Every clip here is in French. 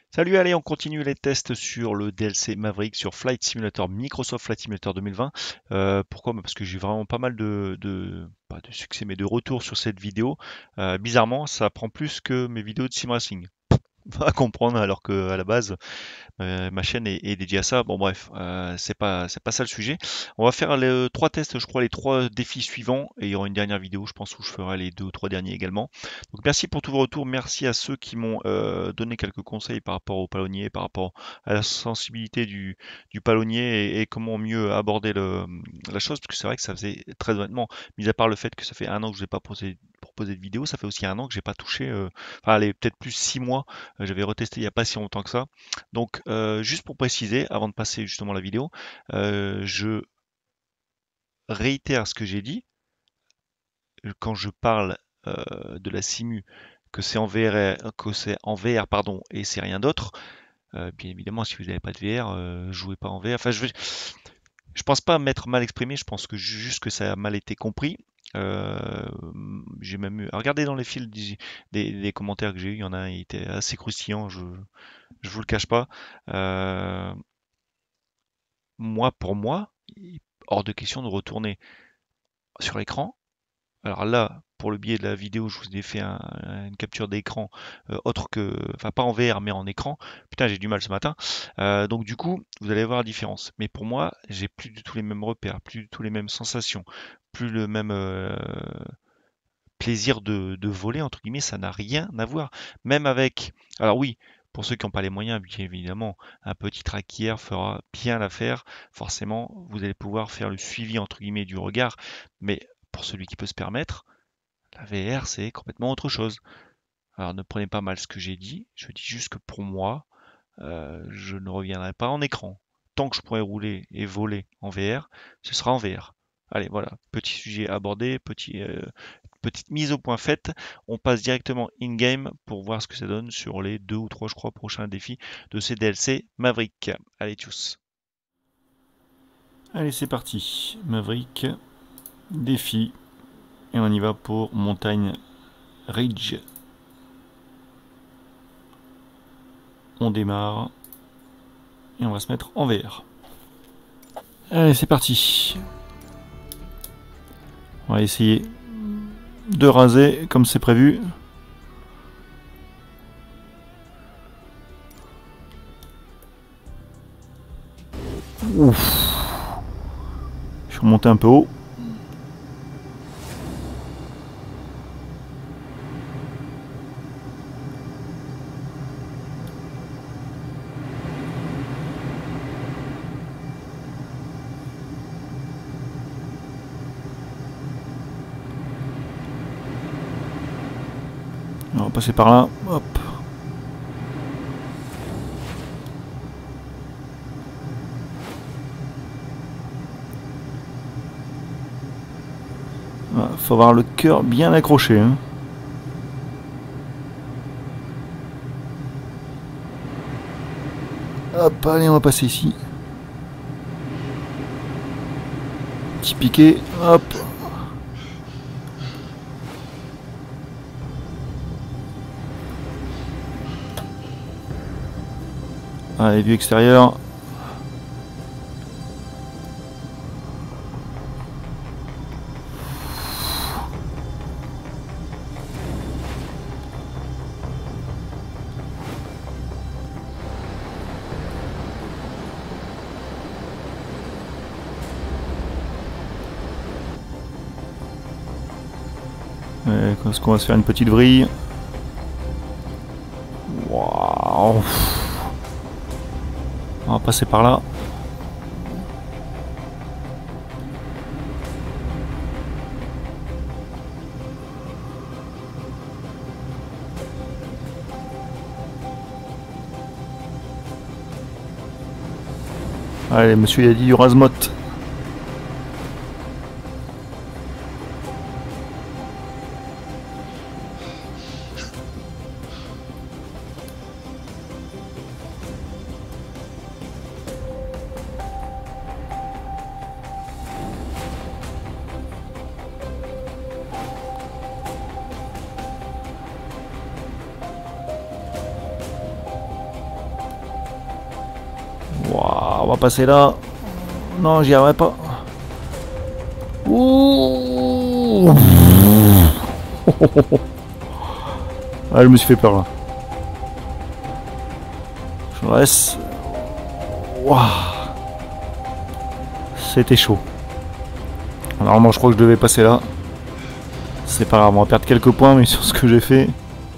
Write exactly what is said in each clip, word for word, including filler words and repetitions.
Salut, allez, on continue les tests sur le D L C Maverick sur Flight Simulator, Microsoft Flight Simulator deux mille vingt. Euh, pourquoi? Bah, parce que j'ai vraiment pas mal de, de, pas de succès, mais de retours sur cette vidéo. Euh, bizarrement, ça prend plus que mes vidéos de sim racing. Va comprendre, alors que à la base, euh, ma chaîne est, est dédiée à ça. Bon bref, euh, c'est pas c'est pas ça le sujet. On va faire les trois tests, je crois, les trois défis suivants, et il y aura une dernière vidéo, je pense, où je ferai les deux ou trois derniers également. Donc merci pour tous vos retours, merci à ceux qui m'ont euh, donné quelques conseils par rapport au palonnier, par rapport à la sensibilité du, du palonnier et, et comment mieux aborder le, la chose, parce que c'est vrai que ça faisait très honnêtement, mis à part le fait que ça fait un an que je n'ai pas posé, proposé de vidéo, ça fait aussi un an que j'ai pas touché, euh, enfin allez, peut-être plus six mois, euh, j'avais retesté il n'y a pas si longtemps que ça. Donc, euh, juste pour préciser, avant de passer justement à la vidéo, euh, je réitère ce que j'ai dit. Quand je parle euh, de la simu, que c'est en V R, que c'est en V R, pardon, et c'est rien d'autre. Euh, bien évidemment, si vous n'avez pas de V R, euh, jouez pas en V R. Enfin, je, veux- je pense pas m'être mal exprimé. Je pense que ju- juste que ça a mal été compris. Euh, j'ai même eu, regardez dans les fils des, des- des commentaires que j'ai eu, il y en a un, il était assez croustillant. Je, je vous le cache pas. Euh, Moi, pour moi, il- hors de question de retourner sur l'écran. Alors là, pour le biais de la vidéo, je vous ai fait un- une capture d'écran euh, autre que, enfin pas en V R mais en écran. Putain, j'ai du mal ce matin. Euh, donc du coup, vous allez voir la différence. Mais pour moi, j'ai plus du tout les mêmes repères, plus du tout les mêmes sensations, plus le même euh, plaisir de, de voler entre guillemets. Ça n'a rien à voir. Même avec, alors oui. Pour ceux qui n'ont pas les moyens, bien évidemment, un petit traquière fera bien l'affaire. Forcément, vous allez pouvoir faire le suivi entre guillemets du regard. Mais pour celui qui peut se permettre, la V R, c'est complètement autre chose. Alors ne prenez pas mal ce que j'ai dit, je dis juste que pour moi, euh, je ne reviendrai pas en écran. Tant que je pourrai rouler et voler en V R, ce sera en V R. Allez, voilà, petit sujet abordé, petit, euh, petite mise au point faite. On passe directement in-game pour voir ce que ça donne sur les deux ou trois, je crois, prochains défis de ces D L C Maverick. Allez, tous. Allez, c'est parti. Maverick, défi. Et on y va pour Montagne Ridge. On démarre. Et on va se mettre en V R. Allez, c'est parti. On va essayer de raser comme c'est prévu. Ouf. Je suis remonté un peu haut. On va passer par là. Hop. Voilà, faut avoir le cœur bien accroché. Hein. Hop, allez, on va passer ici. Petit piqué. Hop. Allez, vue extérieure. Est-ce qu'on va se faire une petite vrille? Waouh. On va passer par là. Allez, monsieur il a dit du rase-motte. on va passer là. Non, j'y arriverai pas. Ouh. Ah, je me suis fait peur là. Je reste. Waouh. C'était chaud. Normalement, je crois que je devais passer là. C'est pas grave, on va perdre quelques points, mais sur ce que j'ai fait.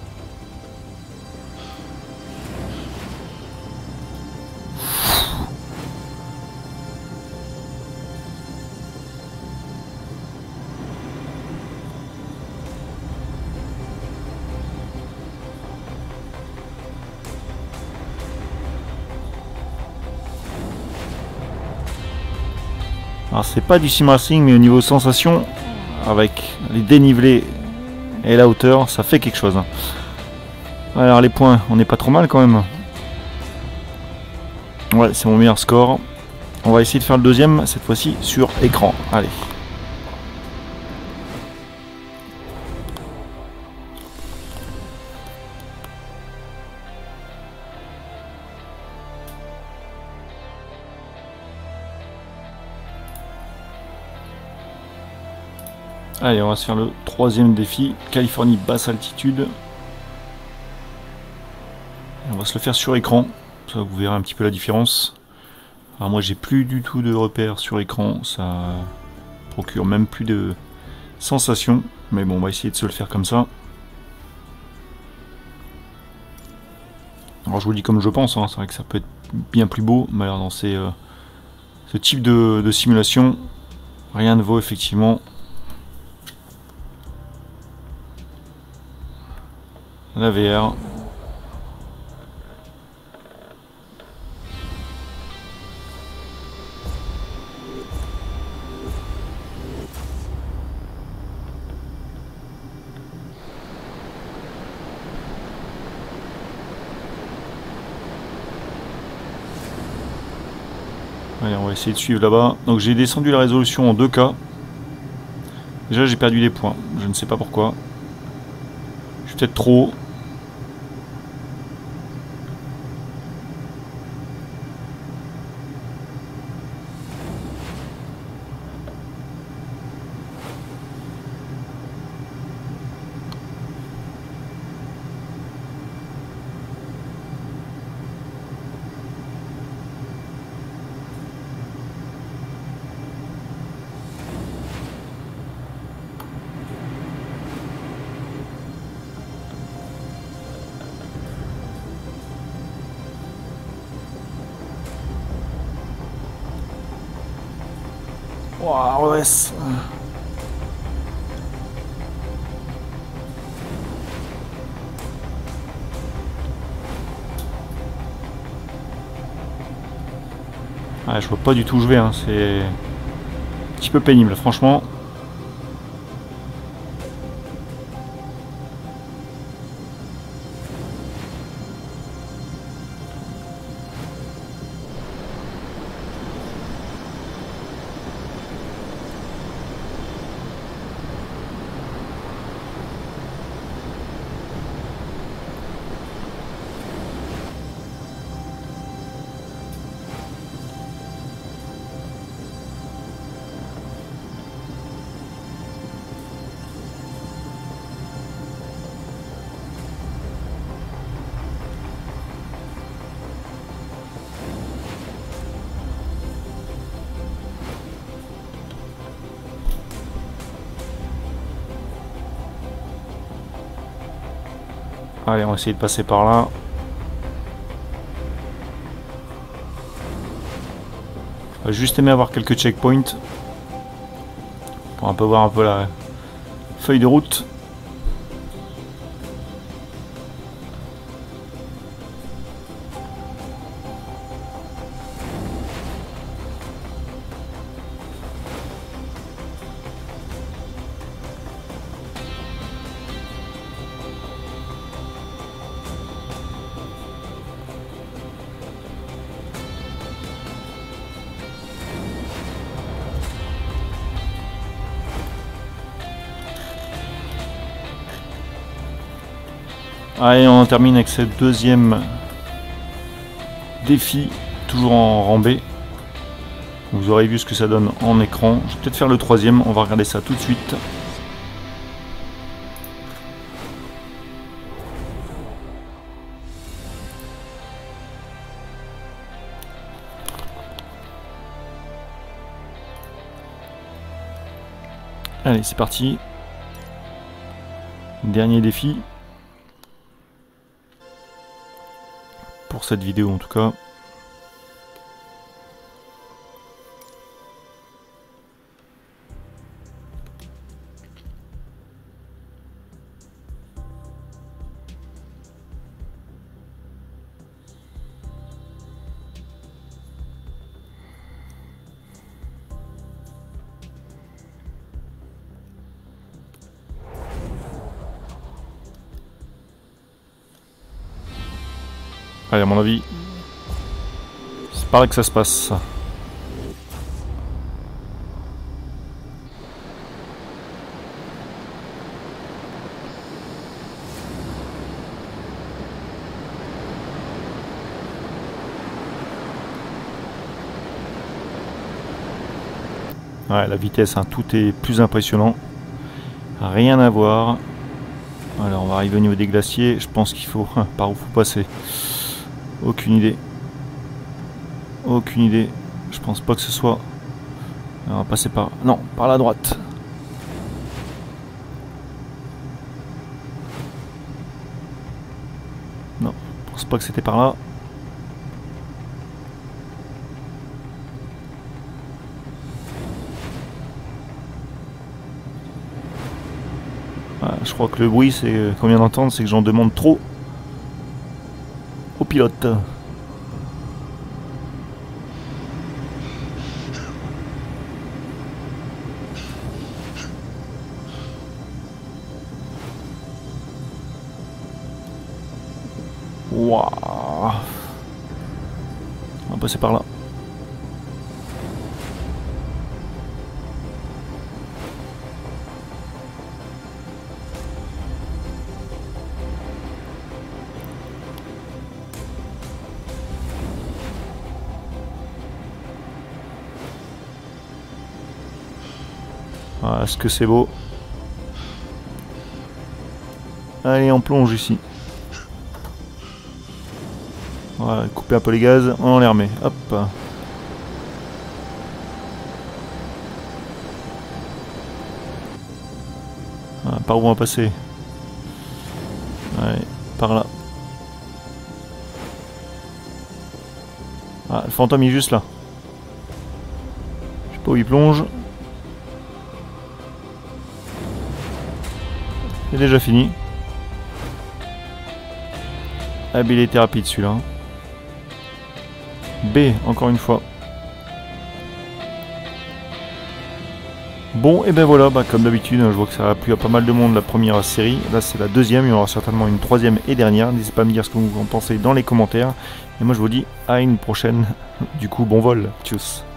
Alors c'est pas du sim racing, mais au niveau sensation, avec les dénivelés et la hauteur, ça fait quelque chose. Alors les points, on n'est pas trop mal quand même. Ouais, c'est mon meilleur score. On va essayer de faire le deuxième, cette fois-ci sur écran. Allez. Allez, on va se faire le troisième défi, Californie basse altitude. On va se le faire sur écran, ça vous verrez un petit peu la différence. Alors moi j'ai plus du tout de repères sur écran, ça procure même plus de sensations. Mais bon, on va essayer de se le faire comme ça. Alors je vous le dis comme je pense, hein, c'est vrai que ça peut être bien plus beau, mais alors dans ces, euh, ce type de, de simulation, rien ne vaut effectivement la V R. Allez, on va essayer de suivre là-bas. Donc j'ai descendu la résolution en deux K. Déjà j'ai perdu des points, je ne sais pas pourquoi. Je suis peut-être trop haut. Waouh, ouais. Ah, je vois pas du tout où je vais, hein. C'est un petit peu pénible, franchement. Allez, on va essayer de passer par là. J'aurais juste aimé avoir quelques checkpoints pour un peu voir un peu la feuille de route. Allez, on termine avec ce deuxième défi, toujours en rang B. Vous aurez vu ce que ça donne en écran. Je vais peut-être faire le troisième, on va regarder ça tout de suite. Allez, c'est parti. Dernier défi. Pour cette vidéo en tout cas. Allez, à mon avis, c'est par là que ça se passe. Ouais, la vitesse, hein, tout est plus impressionnant. Rien à voir. Alors, on va arriver au niveau des glaciers. Je pense qu'il faut... Par où faut passer? Aucune idée. Aucune idée. Je pense pas que ce soit... On va passer par... Non, par la droite. Non, je pense pas que c'était par là. Voilà, je crois que le bruit, c'est qu'on vient d'entendre, c'est que j'en demande trop au pilote. Waouh. On va passer par là. Voilà, est-ce que c'est beau? Allez, on plonge ici. Voilà, couper un peu les gaz, on les remet. Hop. Voilà, par où on va passer? Ouais, par là. Ah, le fantôme il est juste là. Je sais pas où il plonge. C'est déjà fini. Ah, mais il était rapide celui-là. B, encore une fois. Bon, et ben voilà, bah, comme d'habitude, je vois que ça a plu à pas mal de monde la première série. Là, c'est la deuxième, il y aura certainement une troisième et dernière. N'hésitez pas à me dire ce que vous en pensez dans les commentaires. Et moi, je vous dis à une prochaine. Du coup, bon vol. Tchuss.